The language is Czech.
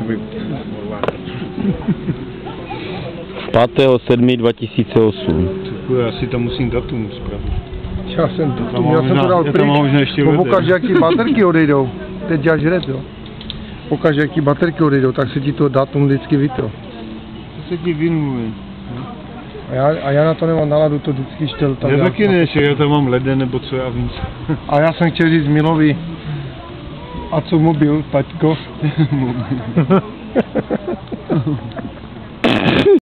5.7.2008. Já si tam musím datum spravit. Já jsem to dal pryč, pokaždé jaký baterky odejdou, teď děláš red, jo. Pokaždé jaký baterky odejdou, tak se ti to datum vždycky vyto. To se ti vynuje. A já na to nemám náladu, to vždycky štel. Já taky ne, já tam mám leden nebo co já víc. A já jsem chtěl říct Milovi, a co mobil, taťko? Mobil.